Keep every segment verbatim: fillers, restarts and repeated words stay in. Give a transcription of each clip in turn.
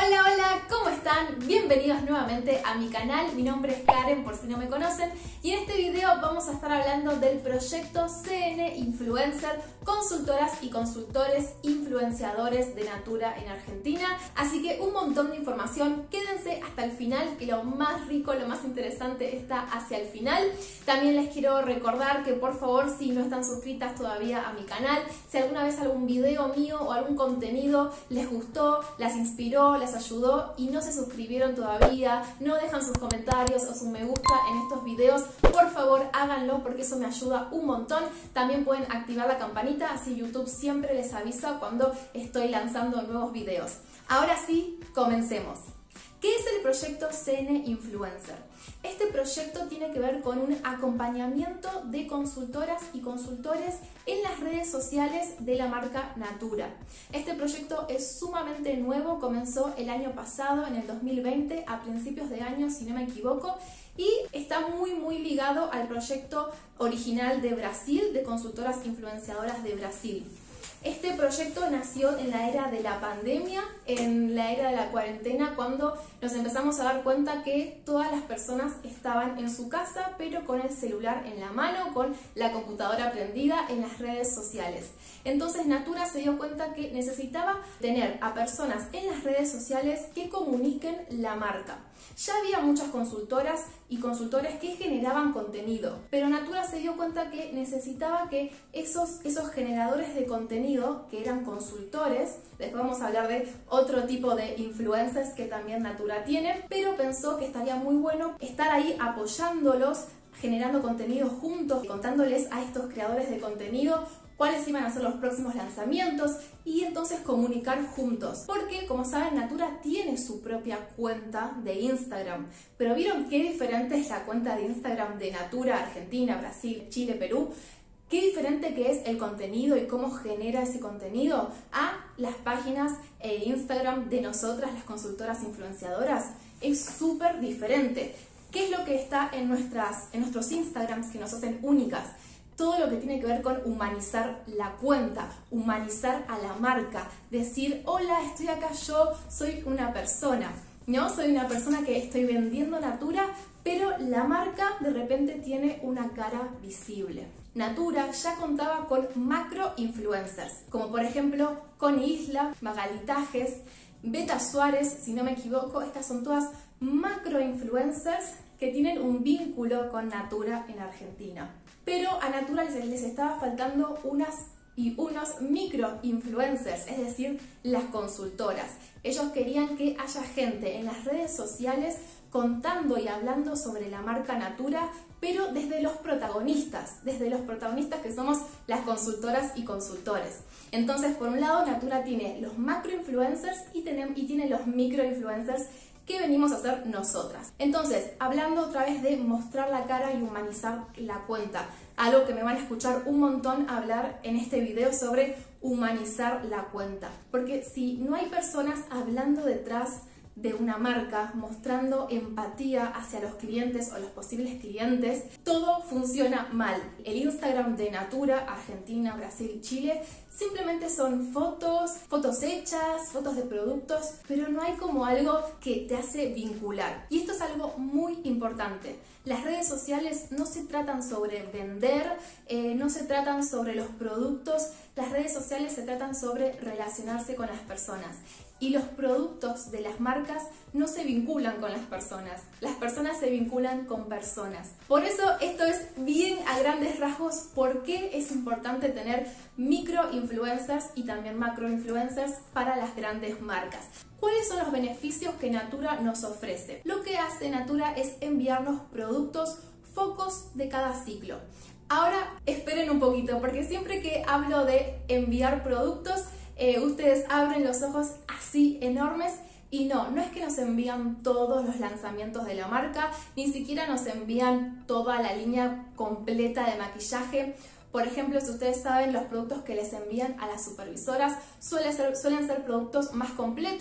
Hola, hola, ¿cómo están? Bienvenidos nuevamente a mi canal. Mi nombre es Karen, por si no me conocen, y en este video vamos a estar hablando del proyecto C N Influencer, consultoras y consultores influenciadores de Natura en Argentina. Así que un montón de información, quédense hasta el final, que lo más rico, lo más interesante está hacia el final. También les quiero recordar que por favor, si no están suscritas todavía a mi canal, si alguna vez algún video mío o algún contenido les gustó, las inspiró, les ayudó y no se suscribieron todavía, no dejan sus comentarios o su me gusta en estos videos, por favor háganlo porque eso me ayuda un montón. También pueden activar la campanita, así YouTube siempre les avisa cuando estoy lanzando nuevos videos. Ahora sí, comencemos. ¿Qué es el proyecto C N Influencer? Este proyecto tiene que ver con un acompañamiento de consultoras y consultores en las redes sociales de la marca Natura. Este proyecto es sumamente nuevo, comenzó el año pasado, en el dos mil veinte, a principios de año si no me equivoco, y está muy muy ligado al proyecto original de Brasil, de consultoras influenciadoras de Brasil. Este proyecto nació en la era de la pandemia, en la era de la cuarentena, cuando nos empezamos a dar cuenta que todas las personas estaban en su casa, pero con el celular en la mano, con la computadora prendida en las redes sociales. Entonces Natura se dio cuenta que necesitaba tener a personas en las redes sociales que comuniquen la marca. Ya había muchas consultoras y consultores que generaban contenido, pero Natura se dio cuenta que necesitaba que esos, esos generadores de contenido, que eran consultores, después vamos a hablar de otro tipo de influencers que también Natura tiene, pero pensó que estaría muy bueno estar ahí apoyándolos, generando contenido juntos, contándoles a estos creadores de contenido cuáles iban a ser los próximos lanzamientos y entonces comunicar juntos. Porque, como saben, Natura tiene su propia cuenta de Instagram. Pero ¿vieron qué diferente es la cuenta de Instagram de Natura, Argentina, Brasil, Chile, Perú? Qué diferente que es el contenido y cómo genera ese contenido a las páginas e Instagram de nosotras, las consultoras influenciadoras. Es súper diferente. ¿Qué es lo que está en, nuestras, en nuestros Instagrams que nos hacen únicas? Todo lo que tiene que ver con humanizar la cuenta, humanizar a la marca, decir, hola, estoy acá yo, soy una persona, ¿no? Soy una persona que estoy vendiendo Natura, pero la marca de repente tiene una cara visible. Natura ya contaba con macro influencers, como por ejemplo Connie Isla, Magali Tajes, Beta Suárez, si no me equivoco. Estas son todas macro influencers que tienen un vínculo con Natura en Argentina. Pero a Natura les, les estaba faltando unas y unos micro influencers, es decir, las consultoras. Ellos querían que haya gente en las redes sociales contando y hablando sobre la marca Natura, pero desde los protagonistas, desde los protagonistas que somos las consultoras y consultores. Entonces, por un lado, Natura tiene los macro influencers y tiene, y tiene los micro influencers que venimos a hacer nosotras. Entonces, hablando otra vez de mostrar la cara y humanizar la cuenta, algo que me van a escuchar un montón hablar en este video sobre humanizar la cuenta, porque si no hay personas hablando detrás de una marca, mostrando empatía hacia los clientes o los posibles clientes, todo funciona mal. El Instagram de Natura, Argentina, Brasil, Chile, simplemente son fotos, fotos hechas, fotos de productos, pero no hay como algo que te hace vincular. Y esto es algo muy importante. Las redes sociales no se tratan sobre vender, eh, no se tratan sobre los productos, las redes sociales se tratan sobre relacionarse con las personas. Y los productos de las marcas no se vinculan con las personas. Las personas se vinculan con personas. Por eso esto es bien a grandes rasgos por qué es importante tener micro influencers y también macro influencers para las grandes marcas. ¿Cuáles son los beneficios que Natura nos ofrece? Lo que hace Natura es enviarnos productos, focos de cada ciclo. Ahora esperen un poquito, porque siempre que hablo de enviar productos, Eh, ustedes abren los ojos así enormes y no, no es que nos envían todos los lanzamientos de la marca, ni siquiera nos envían toda la línea completa de maquillaje. Por ejemplo, si ustedes saben, los productos que les envían a las supervisoras suelen ser, suelen ser productos más completos,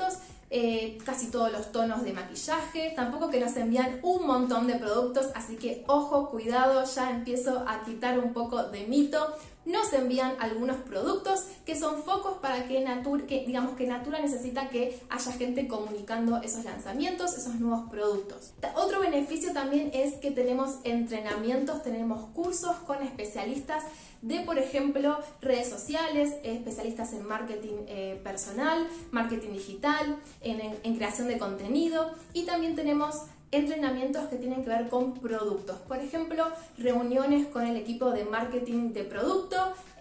eh, casi todos los tonos de maquillaje, tampoco que nos envían un montón de productos, así que ojo, cuidado, ya empiezo a quitar un poco de mito. Nos envían algunos productos que son focos para que Natura, que digamos que Natura necesita que haya gente comunicando esos lanzamientos, esos nuevos productos. Otro beneficio también es que tenemos entrenamientos, tenemos cursos con especialistas de, por ejemplo, redes sociales, especialistas en marketing eh, personal, marketing digital, en, en, en creación de contenido, y también tenemos entrenamientos que tienen que ver con productos. Por ejemplo, reuniones con el equipo de marketing de producto.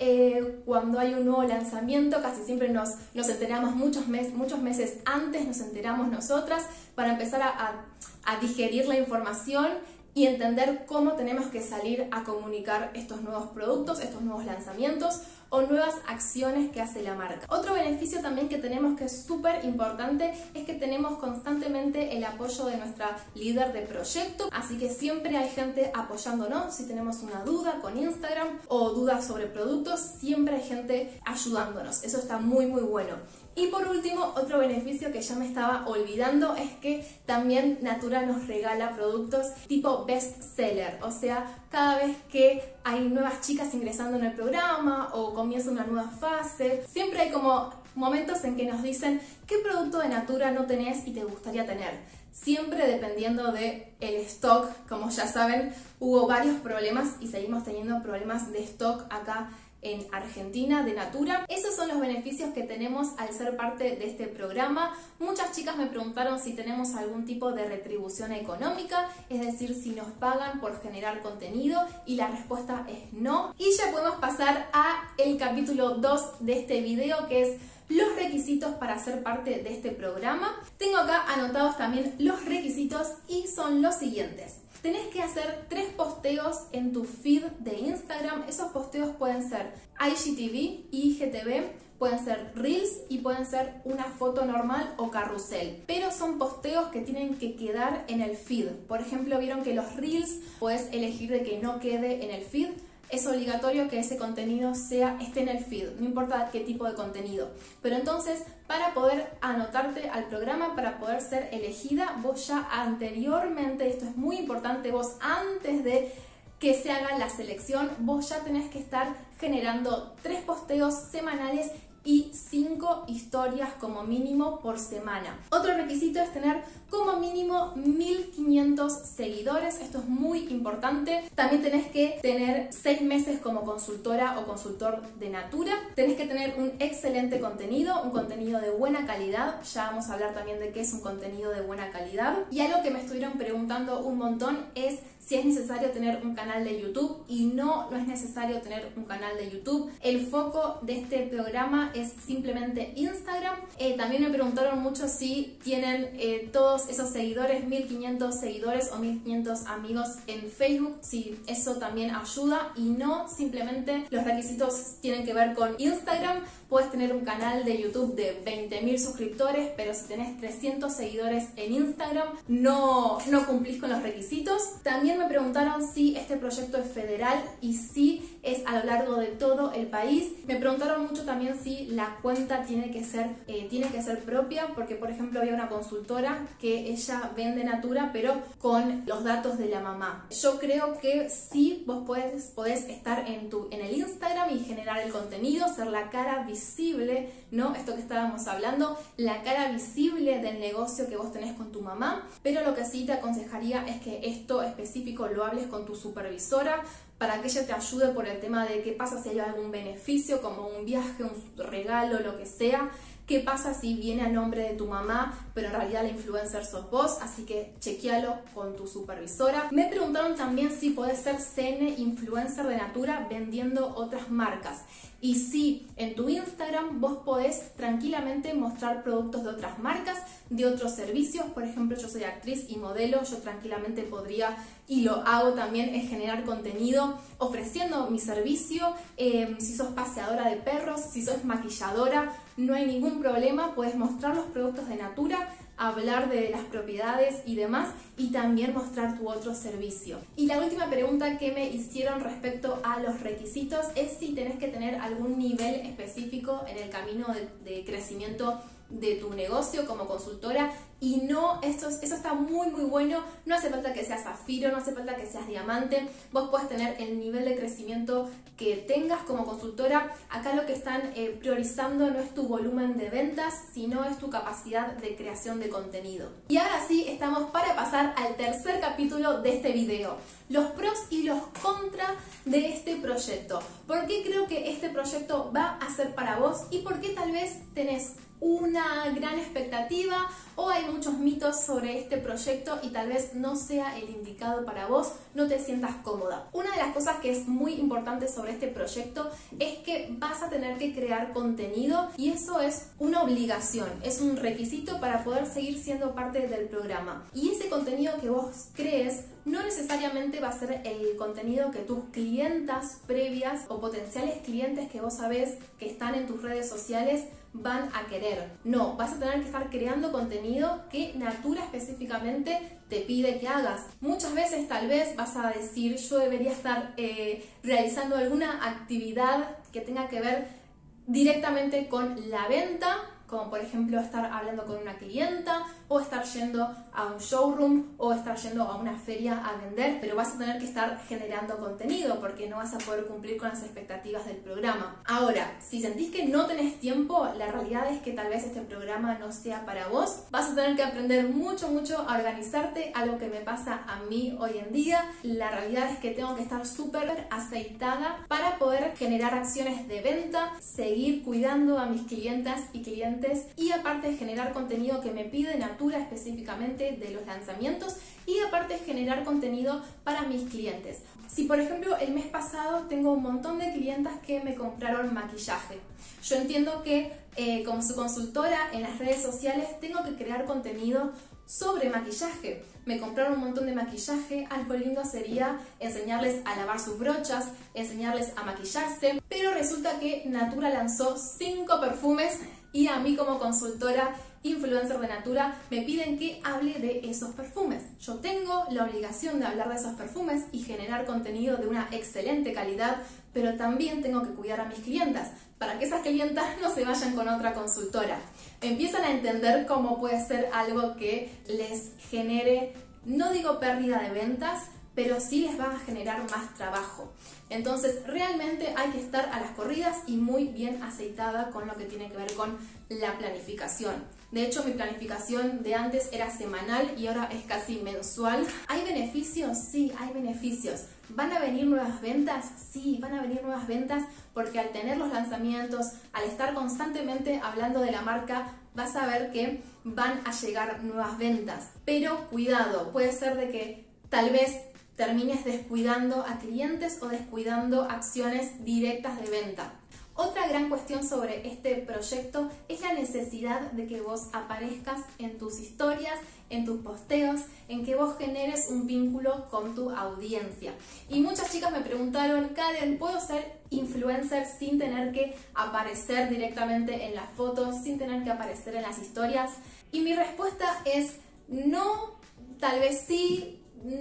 Eh, cuando hay un nuevo lanzamiento, casi siempre nos, nos enteramos muchos, mes, muchos meses antes, nos enteramos nosotras para empezar a, a, a digerir la información y entender cómo tenemos que salir a comunicar estos nuevos productos, estos nuevos lanzamientos o nuevas acciones que hace la marca. Otro beneficio también que tenemos, que es súper importante, es que tenemos constantemente el apoyo de nuestra líder de proyecto, así que siempre hay gente apoyándonos. Si tenemos una duda con Instagram o dudas sobre productos, siempre hay gente ayudándonos. Eso está muy muy bueno. Y por último, otro beneficio que ya me estaba olvidando es que también Natura nos regala productos tipo best seller, o sea, cada vez que hay nuevas chicas ingresando en el programa o comienza una nueva fase, siempre hay como momentos en que nos dicen qué producto de Natura no tenés y te gustaría tener. Siempre dependiendo del stock, como ya saben, hubo varios problemas y seguimos teniendo problemas de stock acá en Argentina de Natura. Esos son los beneficios que tenemos al ser parte de este programa. Muchas chicas me preguntaron si tenemos algún tipo de retribución económica, es decir, si nos pagan por generar contenido, y la respuesta es no. Y ya podemos pasar a el capítulo dos de este video, que es los requisitos para ser parte de este programa. Tengo acá anotados también los requisitos y son los siguientes. Tenés que hacer tres posteos en tu feed de Instagram. Esos posteos pueden ser I G T V, I G T V, pueden ser Reels y pueden ser una foto normal o carrusel. Pero son posteos que tienen que quedar en el feed. Por ejemplo, vieron que los Reels puedes elegir de que no quede en el feed. Es obligatorio que ese contenido sea, esté en el feed, no importa qué tipo de contenido. Pero entonces, para poder anotarte al programa, para poder ser elegida, vos ya anteriormente, esto es muy importante, vos antes de que se haga la selección, vos ya tenés que estar generando tres posteos semanales y cinco historias como mínimo por semana. Otro requisito es tener como mínimo mil quinientos seguidores. Esto es muy importante. También tenés que tener seis meses como consultora o consultor de Natura. Tenés que tener un excelente contenido, un contenido de buena calidad. Ya vamos a hablar también de qué es un contenido de buena calidad. Y algo que me estuvieron preguntando un montón es si es necesario tener un canal de YouTube, y no, no es necesario tener un canal de YouTube. El foco de este programa es simplemente Instagram. Eh, también me preguntaron mucho si tienen eh, todos esos seguidores, mil quinientos seguidores o mil quinientos amigos en Facebook, si eso también ayuda, y no, simplemente los requisitos tienen que ver con Instagram. Puedes tener un canal de YouTube de veinte mil suscriptores, pero si tenés trescientos seguidores en Instagram, no, no cumplís con los requisitos. También me preguntaron si este proyecto es federal y si es a lo largo de todo el país. Me preguntaron mucho también si la cuenta tiene que ser, eh, tiene que ser propia, porque por ejemplo había una consultora que ella vende Natura, pero con los datos de la mamá. Yo creo que sí, vos podés, podés estar en, tu, en el Instagram y generar el contenido, ser la cara visible, ¿no? Esto que estábamos hablando, la cara visible del negocio que vos tenés con tu mamá, pero lo que sí te aconsejaría es que esto específico lo hables con tu supervisora, para que ella te ayude por el tema de qué pasa si hay algún beneficio, como un viaje, un regalo, lo que sea. ¿Qué pasa si viene a nombre de tu mamá, pero en realidad la influencer sos vos? Así que chequealo con tu supervisora. Me preguntaron también si podés ser C N influencer de Natura vendiendo otras marcas. Y sí, en tu Instagram vos podés tranquilamente mostrar productos de otras marcas, de otros servicios. Por ejemplo, yo soy actriz y modelo, yo tranquilamente podría, y lo hago también, es generar contenido ofreciendo mi servicio. Eh, si sos paseadora de perros, si sos maquilladora, no hay ningún problema, puedes mostrar los productos de Natura, hablar de las propiedades y demás, y también mostrar tu otro servicio. Y la última pregunta que me hicieron respecto a los requisitos es si tenés que tener algún nivel específico en el camino de, de crecimiento de tu negocio como consultora. Y no, esto, eso está muy muy bueno, no hace falta que seas zafiro, no hace falta que seas diamante, vos puedes tener el nivel de crecimiento que tengas como consultora. Acá lo que están eh, priorizando no es tu volumen de ventas, sino es tu capacidad de creación de contenido. Y ahora sí, estamos para pasar al tercer capítulo de este video, los pros y los contras de este proyecto. ¿Por qué creo que este proyecto va a ser para vos y por qué tal vez tenés una gran expectativa o hay muchos mitos sobre este proyecto y tal vez no sea el indicado para vos, no te sientas cómoda? Una de las cosas que es muy importante sobre este proyecto es que vas a tener que crear contenido y eso es una obligación, es un requisito para poder seguir siendo parte del programa. Y ese contenido que vos crees no necesariamente va a ser el contenido que tus clientas previas o potenciales clientes que vos sabés que están en tus redes sociales van a querer. No, vas a tener que estar creando contenido que Natura específicamente te pide que hagas. Muchas veces tal vez vas a decir, yo debería estar eh, realizando alguna actividad que tenga que ver directamente con la venta, como por ejemplo estar hablando con una clienta o estar yendo a un showroom o estar yendo a una feria a vender, pero vas a tener que estar generando contenido porque no vas a poder cumplir con las expectativas del programa. Ahora, si sentís que no tenés tiempo, la realidad es que tal vez este programa no sea para vos. Vas a tener que aprender mucho, mucho a organizarte, algo que me pasa a mí hoy en día. La realidad es que tengo que estar súper aceitada para poder generar acciones de venta, seguir cuidando a mis clientas y clientes y aparte generar contenido que me pide Natura específicamente de los lanzamientos y aparte generar contenido para mis clientes. Si por ejemplo el mes pasado tengo un montón de clientas que me compraron maquillaje, yo entiendo que eh, como su consultora en las redes sociales tengo que crear contenido sobre maquillaje. Me compraron un montón de maquillaje, algo lindo sería enseñarles a lavar sus brochas, enseñarles a maquillarse, pero resulta que Natura lanzó cinco perfumes y a mí como consultora influencer de Natura me piden que hable de esos perfumes. Yo tengo la obligación de hablar de esos perfumes y generar contenido de una excelente calidad, pero también tengo que cuidar a mis clientas para que esas clientas no se vayan con otra consultora. Empiezan a entender cómo puede ser algo que les genere, no digo pérdida de ventas, pero sí les va a generar más trabajo. Entonces realmente hay que estar a las corridas y muy bien aceitada con lo que tiene que ver con la planificación. De hecho, mi planificación de antes era semanal y ahora es casi mensual. ¿Hay beneficios? Sí, hay beneficios. ¿Van a venir nuevas ventas? Sí, van a venir nuevas ventas porque al tener los lanzamientos, al estar constantemente hablando de la marca, vas a ver que van a llegar nuevas ventas. Pero cuidado, puede ser de que tal vez termines descuidando a clientes o descuidando acciones directas de venta. Otra gran cuestión sobre este proyecto es la necesidad de que vos aparezcas en tus historias, en tus posteos, en que vos generes un vínculo con tu audiencia. Y muchas chicas me preguntaron, Karen, ¿puedo ser influencer sin tener que aparecer directamente en las fotos, sin tener que aparecer en las historias? Y mi respuesta es no, tal vez sí,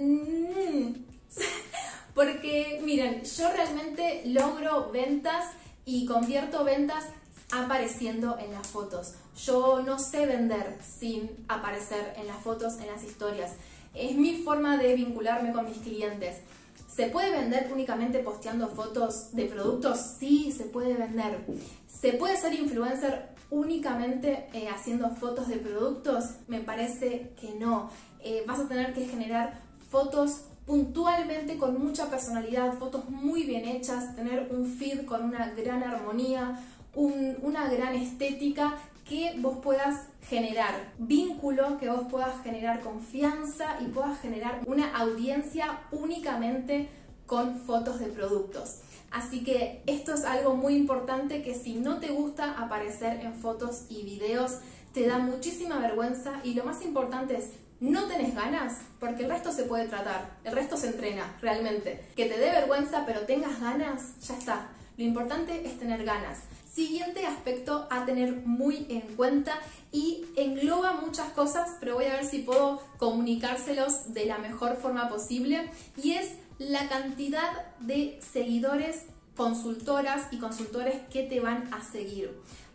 porque miren, yo realmente logro ventas y convierto ventas apareciendo en las fotos. Yo no sé vender sin aparecer en las fotos, en las historias. Es mi forma de vincularme con mis clientes. ¿Se puede vender únicamente posteando fotos de productos? Sí, se puede vender. ¿Se puede ser influencer únicamente eh, haciendo fotos de productos? Me parece que no. Eh, vas a tener que generar fotos puntualmente con mucha personalidad, fotos muy bien hechas, tener un feed con una gran armonía, un, una gran estética, que vos puedas generar vínculo, que vos puedas generar confianza y puedas generar una audiencia únicamente con fotos de productos. Así que esto es algo muy importante, que si no te gusta aparecer en fotos y videos, te da muchísima vergüenza, y lo más importante es no tenés ganas, porque el resto se puede tratar, el resto se entrena realmente. Que te dé vergüenza pero tengas ganas, ya está. Lo importante es tener ganas. Siguiente aspecto a tener muy en cuenta, y engloba muchas cosas, pero voy a ver si puedo comunicárselos de la mejor forma posible, y es la cantidad de seguidores, consultoras y consultores que te van a seguir.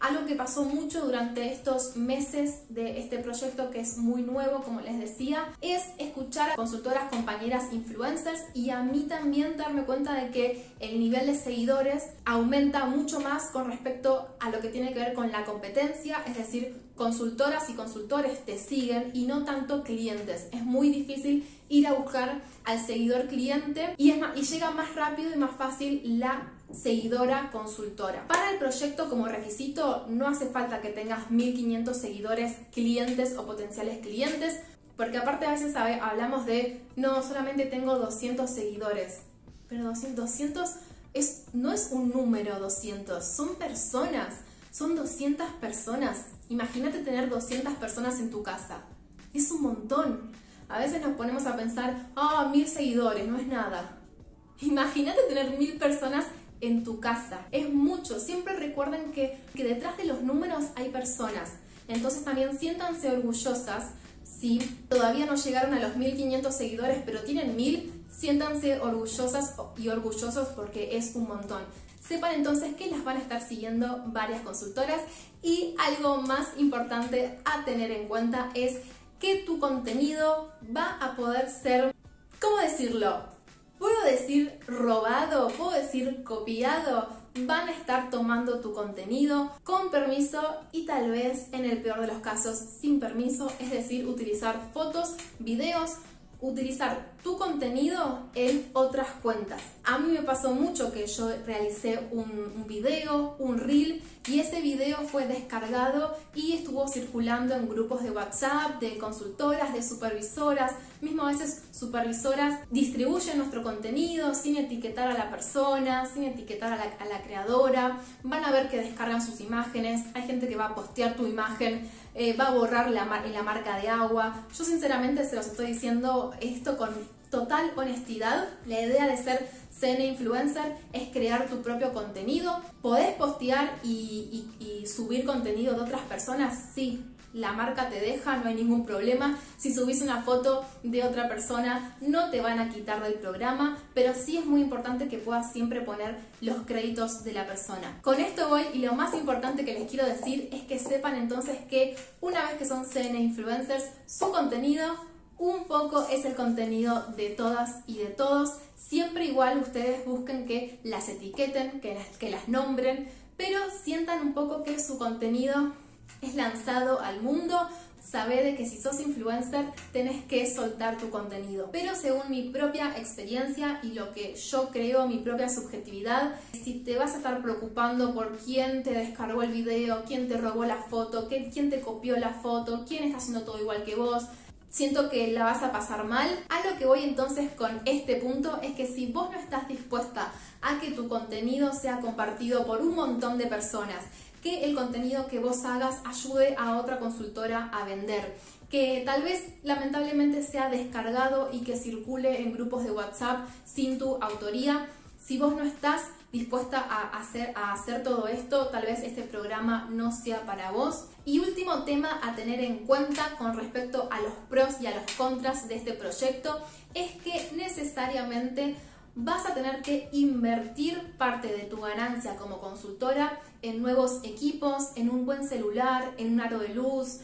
Algo que pasó mucho durante estos meses de este proyecto, que es muy nuevo, como les decía, es escuchar a consultoras, compañeras, influencers, y a mí también darme cuenta de que el nivel de seguidores aumenta mucho más con respecto a lo que tiene que ver con la competencia, es decir, consultoras y consultores te siguen y no tanto clientes. Es muy difícil ir a buscar al seguidor cliente y, es más, y llega más rápido y más fácil la seguidora consultora. Para el proyecto, como requisito, no hace falta que tengas mil quinientos seguidores clientes o potenciales clientes, porque aparte a veces sabe, hablamos de no, solamente tengo doscientos seguidores, pero doscientos, doscientos es, no es un número doscientos, son personas, son doscientas personas. Imagínate tener doscientas personas en tu casa, es un montón. A veces nos ponemos a pensar, ah, oh, mil seguidores, no es nada. Imagínate tener mil personas en tu casa, es mucho. Siempre recuerden que, que detrás de los números hay personas, entonces también siéntanse orgullosas. Si todavía no llegaron a los mil quinientos seguidores pero tienen mil, siéntanse orgullosas y orgullosos porque es un montón. Sepan entonces que las van a estar siguiendo varias consultoras, y algo más importante a tener en cuenta es que tu contenido va a poder ser, ¿cómo decirlo? ¿Puedo decir robado? ¿Puedo decir copiado? Van a estar tomando tu contenido con permiso y tal vez en el peor de los casos sin permiso, es decir, utilizar fotos, videos, utilizar tu contenido en otras cuentas. A mí me pasó mucho que yo realicé un, un video, un reel, y ese video fue descargado y estuvo circulando en grupos de WhatsApp, de consultoras, de supervisoras. Mismo a veces supervisoras distribuyen nuestro contenido sin etiquetar a la persona, sin etiquetar a la, a la creadora. Van a ver que descargan sus imágenes. Hay gente que va a postear tu imagen, eh, va a borrar la, la marca de agua. Yo sinceramente se los estoy diciendo esto con total honestidad. La idea de ser C N Influencer es crear tu propio contenido. ¿Podés postear y, y, y subir contenido de otras personas? Sí, la marca te deja, no hay ningún problema. Si subís una foto de otra persona, no te van a quitar del programa, pero sí es muy importante que puedas siempre poner los créditos de la persona. Con esto voy, y lo más importante que les quiero decir es que sepan entonces que una vez que son C N Influencers, su contenido un poco es el contenido de todas y de todos. Siempre igual ustedes busquen que las etiqueten, que las, que las nombren, pero sientan un poco que su contenido es lanzado al mundo. Sabé de que si sos influencer tenés que soltar tu contenido, pero según mi propia experiencia y lo que yo creo, mi propia subjetividad, si te vas a estar preocupando por quién te descargó el video, quién te robó la foto, quién te copió la foto, quién está haciendo todo igual que vos, siento que la vas a pasar mal. A lo que voy entonces con este punto es que si vos no estás dispuesta a que tu contenido sea compartido por un montón de personas, que el contenido que vos hagas ayude a otra consultora a vender, que tal vez lamentablemente sea descargado y que circule en grupos de WhatsApp sin tu autoría, si vos no estás dispuesta a hacer, a hacer todo esto, tal vez este programa no sea para vos. Y último tema a tener en cuenta con respecto a los pros y a los contras de este proyecto es que necesariamente vas a tener que invertir parte de tu ganancia como consultora en nuevos equipos, en un buen celular, en un aro de luz,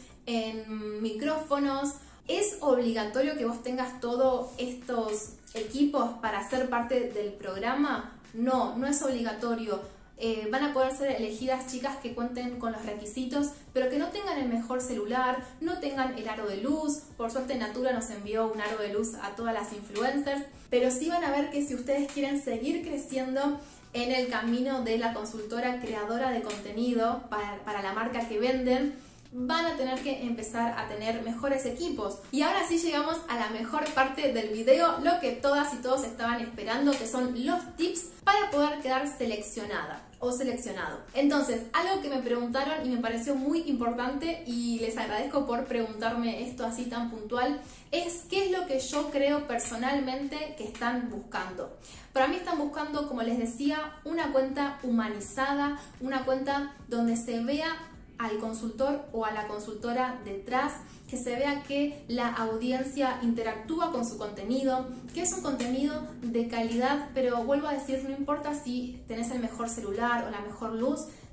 en micrófonos. ¿Es obligatorio que vos tengas todos estos equipos para ser parte del programa? No, no es obligatorio. Eh, van a poder ser elegidas chicas que cuenten con los requisitos, pero que no tengan el mejor celular, no tengan el aro de luz. Por suerte Natura nos envió un aro de luz a todas las influencers, pero sí van a ver que si ustedes quieren seguir creciendo en el camino de la consultora creadora de contenido para, para la marca que venden, van a tener que empezar a tener mejores equipos. Y ahora sí llegamos a la mejor parte del video, lo que todas y todos estaban esperando, que son los tips para poder quedar seleccionada o seleccionado. Entonces, algo que me preguntaron y me pareció muy importante, y les agradezco por preguntarme esto así tan puntual, es qué es lo que yo creo personalmente que están buscando. Para mí están buscando, como les decía, una cuenta humanizada, una cuenta donde se vea al consultor o a la consultora detrás, que se vea que la audiencia interactúa con su contenido, que es un contenido de calidad, pero vuelvo a decir, no importa si tenés el mejor celular o la mejor luz,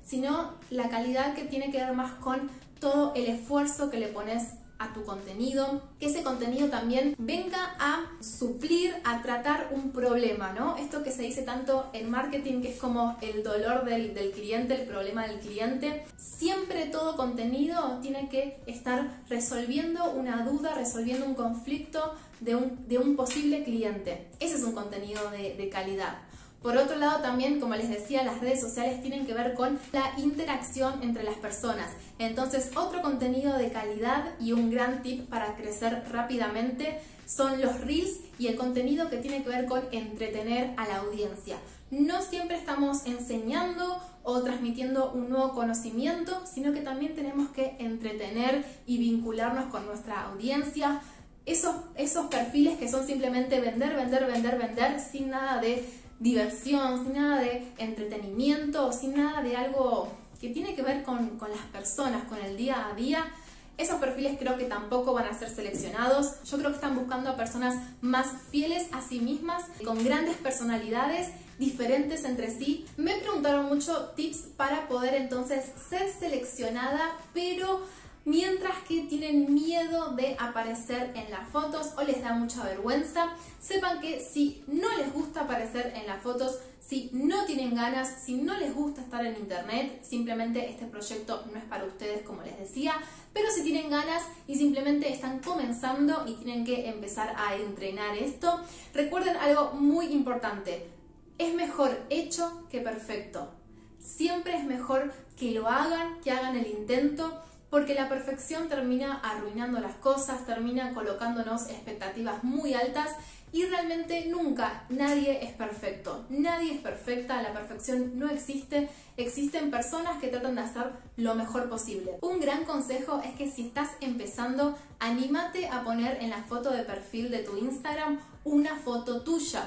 sino la calidad que tiene que ver más con todo el esfuerzo que le pones a tu contenido, que ese contenido también venga a suplir, a tratar un problema, ¿no? Esto que se dice tanto en marketing, que es como el dolor del, del cliente, el problema del cliente. Siempre todo contenido tiene que estar resolviendo una duda, resolviendo un conflicto de un, de un posible cliente. Ese es un contenido de, de calidad. Por otro lado también, como les decía, las redes sociales tienen que ver con la interacción entre las personas. Entonces, otro contenido de calidad y un gran tip para crecer rápidamente son los Reels y el contenido que tiene que ver con entretener a la audiencia. No siempre estamos enseñando o transmitiendo un nuevo conocimiento, sino que también tenemos que entretener y vincularnos con nuestra audiencia. Esos, esos perfiles que son simplemente vender, vender, vender, vender, sin nada de diversión, sin nada de entretenimiento, sin nada de algo que tiene que ver con, con las personas, con el día a día. Esos perfiles creo que tampoco van a ser seleccionados. Yo creo que están buscando a personas más fieles a sí mismas, con grandes personalidades, diferentes entre sí. Me preguntaron mucho tips para poder entonces ser seleccionada, pero mientras que tienen miedo de aparecer en las fotos o les da mucha vergüenza, sepan que si no les gusta aparecer en las fotos, si no tienen ganas, si no les gusta estar en internet, simplemente este proyecto no es para ustedes, como les decía. Pero si tienen ganas y simplemente están comenzando y tienen que empezar a entrenar esto, recuerden algo muy importante: es mejor hecho que perfecto. Siempre es mejor que lo hagan, que hagan el intento, porque la perfección termina arruinando las cosas, termina colocándonos expectativas muy altas y realmente nunca nadie es perfecto. Nadie es perfecta, la perfección no existe. Existen personas que tratan de hacer lo mejor posible. Un gran consejo es que si estás empezando, anímate a poner en la foto de perfil de tu Instagram una foto tuya.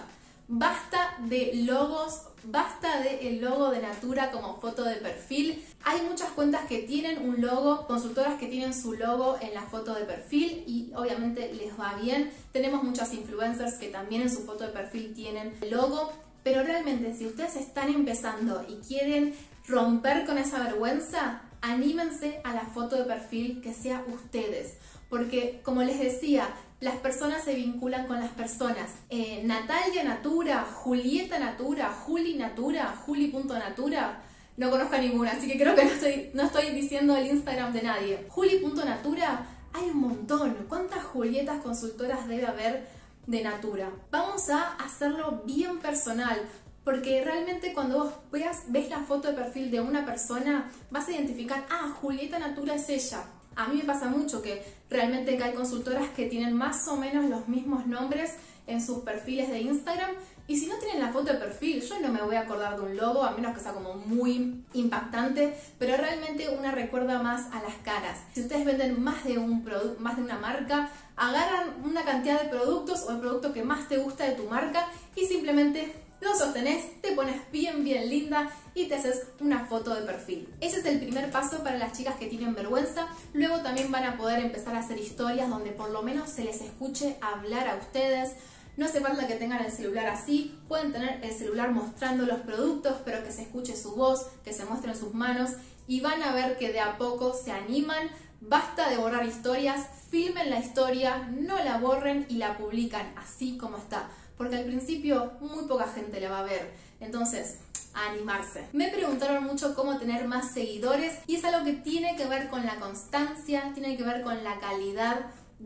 Basta de logos, basta del logo de Natura como foto de perfil. Hay muchas cuentas que tienen un logo, consultoras que tienen su logo en la foto de perfil y obviamente les va bien. Tenemos muchas influencers que también en su foto de perfil tienen el logo. Pero realmente, si ustedes están empezando y quieren romper con esa vergüenza, anímense a la foto de perfil que sea ustedes. Porque, como les decía, las personas se vinculan con las personas. Eh, Natalia Natura, Julieta Natura, Juli Natura, Juli.natura. No conozco a ninguna, así que creo que no estoy, no estoy diciendo el Instagram de nadie. Juli.natura, hay un montón. ¿Cuántas Julietas consultoras debe haber de Natura? Vamos a hacerlo bien personal, porque realmente cuando vos veas, ves la foto de perfil de una persona, vas a identificar, ah, Julieta Natura es ella. A mí me pasa mucho que realmente hay consultoras que tienen más o menos los mismos nombres en sus perfiles de Instagram, y si no tienen la foto de perfil, yo no me voy a acordar de un logo, a menos que sea como muy impactante, pero realmente una recuerda más a las caras. Si ustedes venden más de, un más de una marca, agarran una cantidad de productos o el producto que más te gusta de tu marca y simplemente lo sostenés, te pones bien bien linda y te haces una foto de perfil. Ese es el primer paso para las chicas que tienen vergüenza. Luego también van a poder empezar a hacer historias donde por lo menos se les escuche hablar a ustedes. No hace falta que tengan el celular así, pueden tener el celular mostrando los productos, pero que se escuche su voz, que se muestren sus manos, y van a ver que de a poco se animan. Basta de borrar historias, filmen la historia, no la borren y la publican así como está, porque al principio muy poca gente la va a ver. Entonces, a animarse. Me preguntaron mucho cómo tener más seguidores y es algo que tiene que ver con la constancia, tiene que ver con la calidad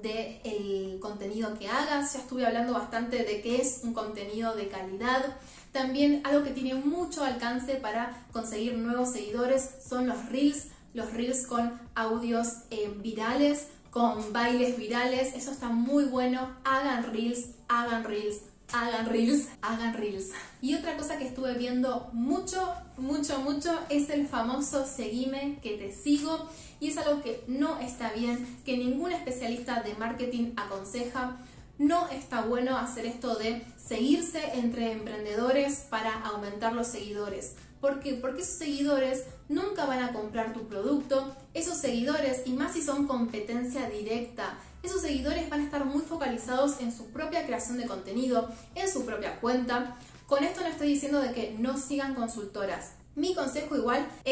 del contenido que hagas. Ya estuve hablando bastante de qué es un contenido de calidad. También algo que tiene mucho alcance para conseguir nuevos seguidores son los Reels, los Reels con audios eh, virales, con bailes virales. Eso está muy bueno. Hagan Reels, hagan Reels, hagan Reels, hagan Reels. Y otra cosa que estuve viendo mucho, mucho, mucho es el famoso seguime que te sigo, y es algo que no está bien, que ningún especialista de marketing aconseja. No está bueno hacer esto de seguirse entre emprendedores para aumentar los seguidores. ¿Por qué? Porque esos seguidores nunca van a comprar tu producto. Esos seguidores, y más si son competencia directa, esos seguidores van a estar muy focalizados en su propia creación de contenido, en su propia cuenta. Con esto no estoy diciendo de que no sigan consultoras. Mi consejo igual es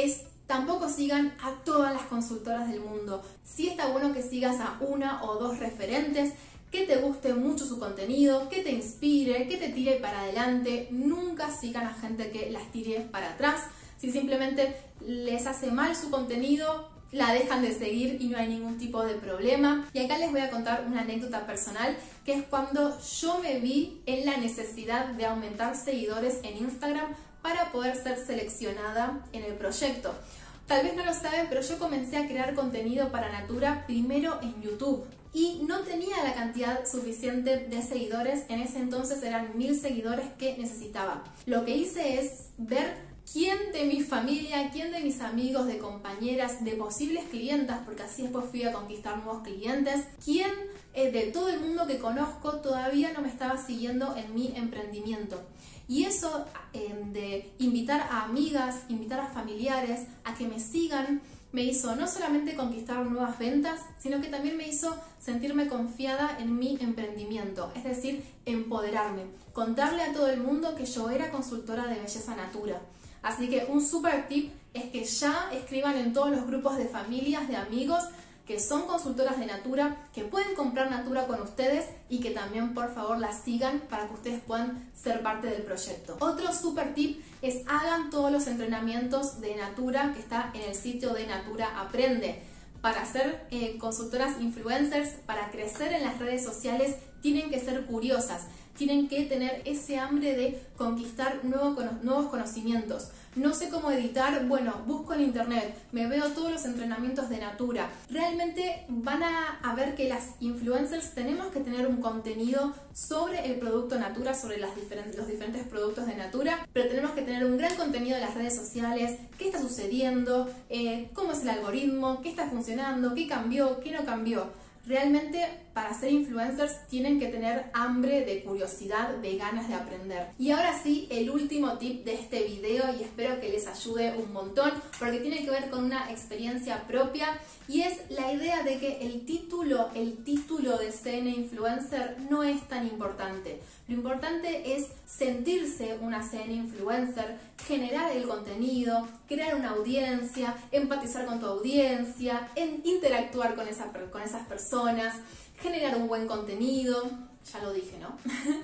Tampoco sigan a todas las consultoras del mundo. Sí está bueno que sigas a una o dos referentes, que te guste mucho su contenido, que te inspire, que te tire para adelante. Nunca sigan a gente que las tire para atrás. Si simplemente les hace mal su contenido, la dejan de seguir y no hay ningún tipo de problema. Y acá les voy a contar una anécdota personal, que es cuando yo me vi en la necesidad de aumentar seguidores en Instagram para poder ser seleccionada en el proyecto. Tal vez no lo saben, pero yo comencé a crear contenido para Natura primero en YouTube y no tenía la cantidad suficiente de seguidores. En ese entonces eran mil seguidores que necesitaba. Lo que hice es ver quién de mi familia, quién de mis amigos, de compañeras, de posibles clientas, porque así después fui a conquistar nuevos clientes, quién eh, de todo el mundo que conozco todavía no me estaba siguiendo en mi emprendimiento. Y eso eh, de invitar a amigas, invitar a familiares a que me sigan, me hizo no solamente conquistar nuevas ventas, sino que también me hizo sentirme confiada en mi emprendimiento, es decir, empoderarme, contarle a todo el mundo que yo era consultora de belleza Natura. Así que un super tip es que ya escriban en todos los grupos de familias, de amigos, que son consultoras de Natura, que pueden comprar Natura con ustedes y que también por favor las sigan para que ustedes puedan ser parte del proyecto. Otro super tip es hagan todos los entrenamientos de Natura que está en el sitio de Natura Aprende. Para ser eh, consultoras influencers, para crecer en las redes sociales, tienen que ser curiosas, tienen que tener ese hambre de conquistar nuevo, nuevos conocimientos. No sé cómo editar, bueno, busco en internet, me veo todos los entrenamientos de Natura. Realmente van a, a ver que las influencers tenemos que tener un contenido sobre el producto Natura, sobre las diferentes, los diferentes productos de Natura, pero tenemos que tener un gran contenido en las redes sociales, qué está sucediendo, eh, cómo es el algoritmo, qué está funcionando, qué cambió, qué no cambió. Realmente para ser influencers tienen que tener hambre de curiosidad, de ganas de aprender. Y ahora sí, el último tip de este video, y espero que les ayude un montón porque tiene que ver con una experiencia propia, y es la idea de que el título, el título de C N Influencer no es tan importante. Lo importante es sentirse una C N Influencer, generar el contenido, crear una audiencia, empatizar con tu audiencia, en interactuar con, esa, con esas personas, generar un buen contenido, ya lo dije, ¿no?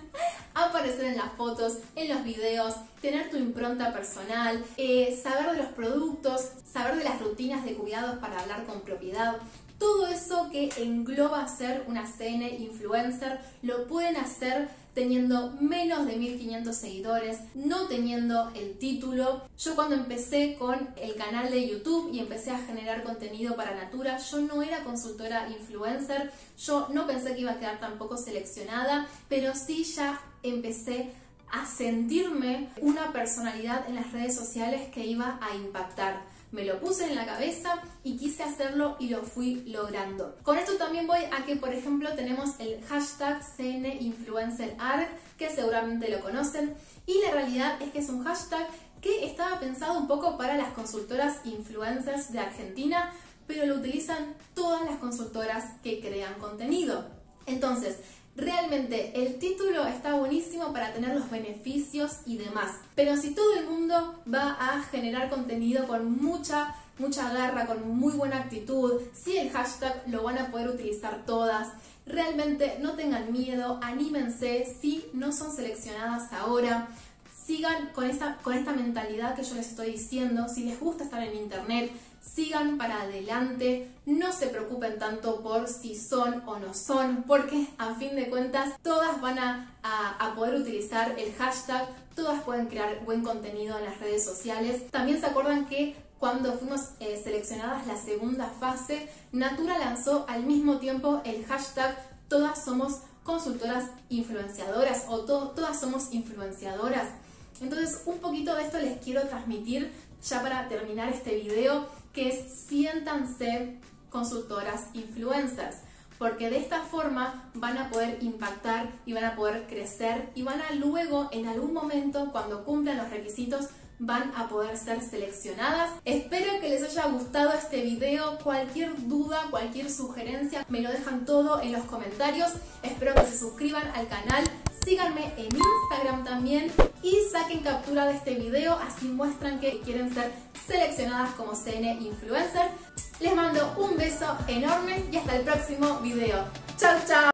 Aparecer en las fotos, en los videos, tener tu impronta personal, eh, saber de los productos, saber de las rutinas de cuidados para hablar con propiedad. Todo eso que engloba ser una C N Influencer lo pueden hacer teniendo menos de mil quinientos seguidores, no teniendo el título. Yo cuando empecé con el canal de YouTube y empecé a generar contenido para Natura, yo no era consultora influencer, yo no pensé que iba a quedar tampoco seleccionada, pero sí ya empecé a sentirme una personalidad en las redes sociales que iba a impactar. Me lo puse en la cabeza y quise hacerlo y lo fui logrando. Con esto también voy a que, por ejemplo, tenemos el hashtag C N Influencer Arg, que seguramente lo conocen, y la realidad es que es un hashtag que estaba pensado un poco para las consultoras influencers de Argentina, pero lo utilizan todas las consultoras que crean contenido. Entonces, realmente el título está buenísimo para tener los beneficios y demás, pero si todo el mundo va a generar contenido con mucha, mucha garra, con muy buena actitud, si el hashtag lo van a poder utilizar todas, realmente no tengan miedo, anímense, si no son seleccionadas ahora, sigan con, esa, con esta mentalidad que yo les estoy diciendo. Si les gusta estar en internet, sigan para adelante, no se preocupen tanto por si son o no son, porque a fin de cuentas todas van a, a, a poder utilizar el hashtag, todas pueden crear buen contenido en las redes sociales. También se acuerdan que cuando fuimos eh, seleccionadas la segunda fase, Natura lanzó al mismo tiempo el hashtag todas somos consultoras influenciadoras o to todas somos influenciadoras. Entonces un poquito de esto les quiero transmitir ya para terminar este video, que es siéntanse consultoras influencers, porque de esta forma van a poder impactar y van a poder crecer y van a luego en algún momento cuando cumplan los requisitos van a poder ser seleccionadas. Espero que les haya gustado este video. Cualquier duda, cualquier sugerencia, me lo dejan todo en los comentarios. Espero que se suscriban al canal, síganme en Instagram también y saquen captura de este video, así muestran que quieren ser seleccionadas como C N Influencer. Les mando un beso enorme y hasta el próximo video. ¡Chao, chao!